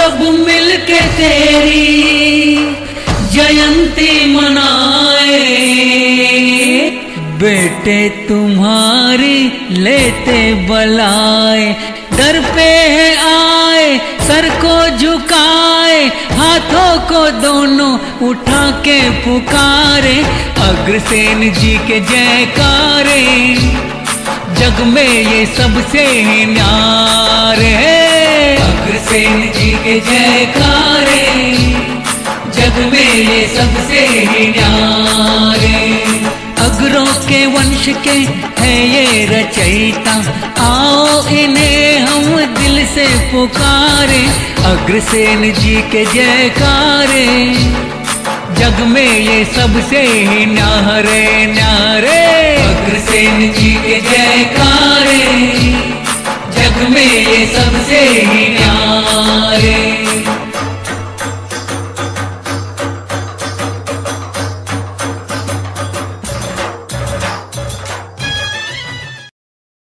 सब मिलके तेरी जयंती मनाए। बेटे तुम्हारी लेते बलाए, दर पे है आए, सर को झुकाए, हाथों को दोनों उठा के पुकारे। अग्रसेन जी के जयकारे, जग में ये सबसे ही न्यारे। अग्रसेन जी के जयकारे, जग में ये सबसे ही न्यारे। अग्रों के वंश के है ये रचयिता, आओ इन्हें हम दिल से पुकारे। अग्रसेन जी के जयकारे, जग में ये सबसे ही न्यारे न्यारे। अग्रसेन जी के जयकारे, जग में ये सबसे ही न्यारे।